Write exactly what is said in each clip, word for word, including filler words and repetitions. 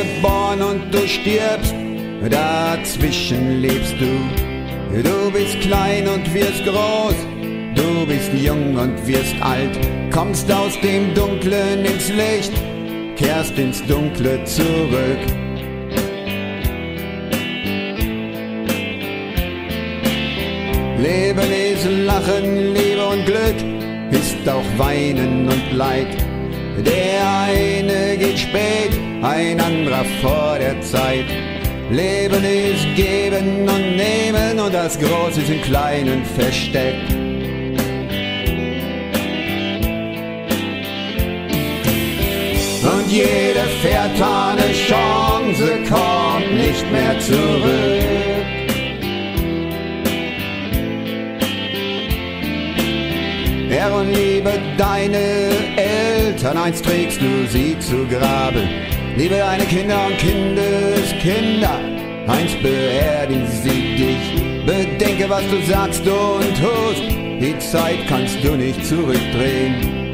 geboren und du stirbst, dazwischen lebst du. Du bist klein und wirst groß, du bist jung und wirst alt, kommst aus dem Dunklen ins Licht, kehrst ins Dunkle zurück. Leben ist Lachen, Liebe und Glück, ist auch Weinen und Leid. Der eine geht spät, ein anderer vor der Zeit. Leben ist Geben und Nehmen und das Große ist im Kleinen versteckt. Und jede vertane Chance kommt nicht mehr zurück. Herr, und liebe deine Eltern, einst trägst du sie zu Grabe. Liebe deine Kinder und Kindeskinder, einst beerdigen sie dich. Bedenke, was du sagst und tust, die Zeit kannst du nicht zurückdrehen.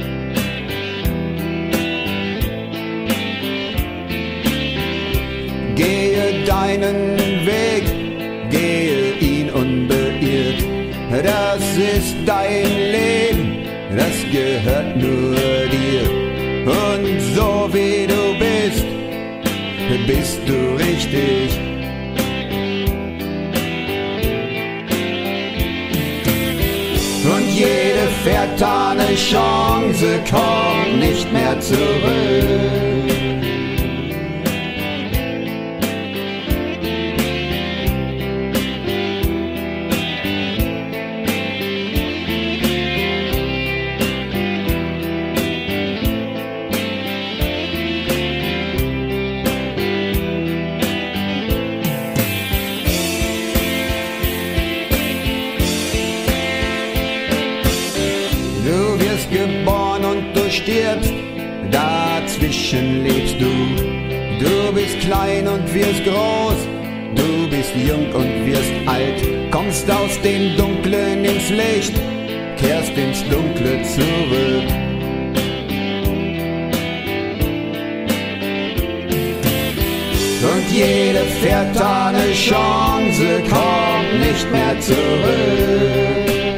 Gehe deinen Weg, gehe ihn unbeirrt. Das ist dein Leben, das gehört nur dir. Und so wie du bist, bist du richtig. Und jede vertane Chance kommt nicht mehr zurück. Geboren und du stirbst, dazwischen lebst du. Du bist klein und wirst groß, du bist jung und wirst alt, kommst aus dem Dunklen ins Licht, kehrst ins Dunkle zurück. Und jede vertane Chance kommt nicht mehr zurück.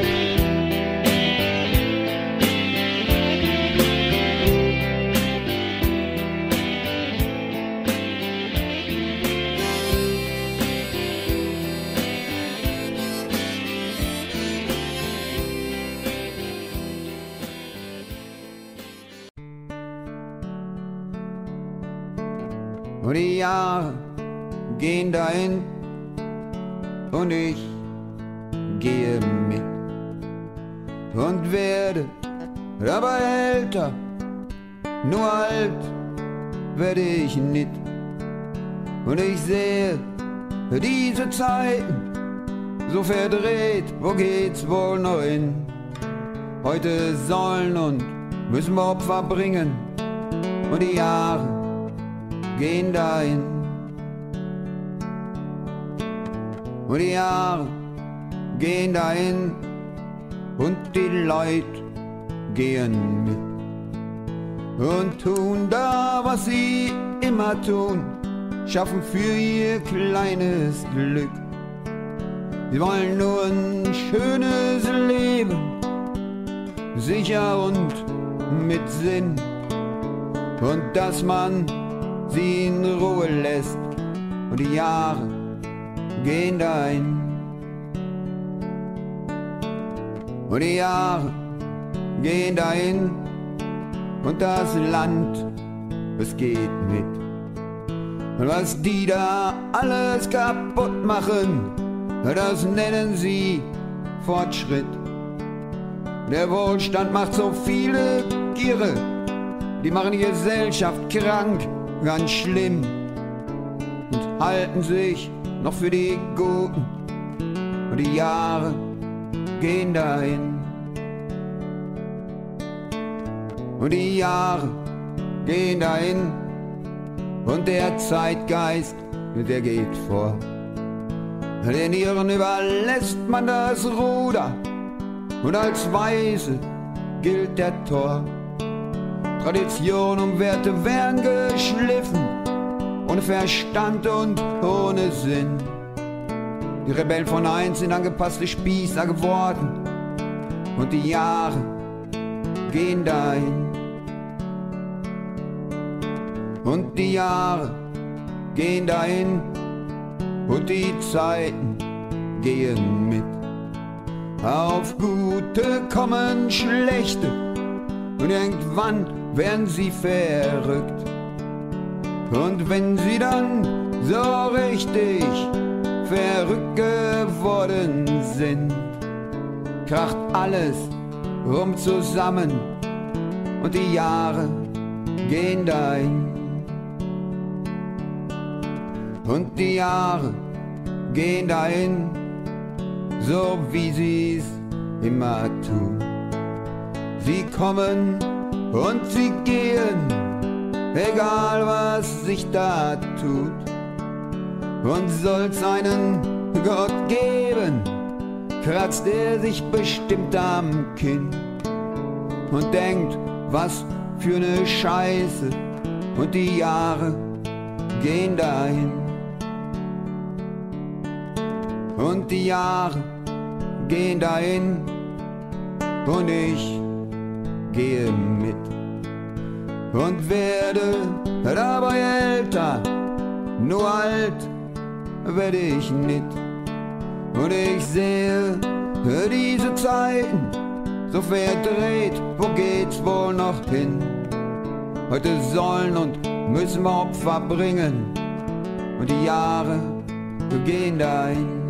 Und die Jahre gehen dahin und ich gehe mit und werde dabei älter, nur alt werde ich nicht. Und ich sehe diese Zeiten so verdreht, wo geht's wohl noch hin? Heute sollen und müssen wir Opfer bringen und die Jahre gehen dahin. Und die Jahre gehen dahin und die Leute gehen mit und tun da, was sie immer tun, schaffen für ihr kleines Glück. Sie wollen nur ein schönes Leben, sicher und mit Sinn, und dass man sie in Ruhe lässt und die Jahre gehen dahin. Und die Jahre gehen dahin und das Land, es geht mit. Und was die da alles kaputt machen, das nennen sie Fortschritt. Der Wohlstand macht so viele Giere, die machen die Gesellschaft krank, ganz schlimm, und halten sich noch für die Guten. Und die Jahre gehen dahin. Und die Jahre gehen dahin und der Zeitgeist, der geht vor. Den Iren überlässt man das Ruder und als Weise gilt der Tor. Tradition und Werte werden geschliffen ohne Verstand und ohne Sinn. Die Rebellen von einst sind angepasste Spießer geworden und die Jahre gehen dahin. Und die Jahre gehen dahin und die Zeiten gehen mit. Auf gute kommen schlechte und irgendwann werden sie verrückt. Und wenn sie dann so richtig verrückt geworden sind, kracht alles rum zusammen und die Jahre gehen dahin. Und die Jahre gehen dahin, so wie sie's immer tun. Sie kommen und sie gehen, egal was sich da tut. Und soll's einen Gott geben, kratzt er sich bestimmt am Kinn und denkt, was für ne Scheiße, und die Jahre gehen dahin. Und die Jahre gehen dahin und ich gehe mit und werde dabei älter, nur alt werde ich nicht. Und ich sehe diese Zeiten so verdreht, wo geht's wohl noch hin? Heute sollen und müssen wir Opfer bringen und die Jahre gehen dahin.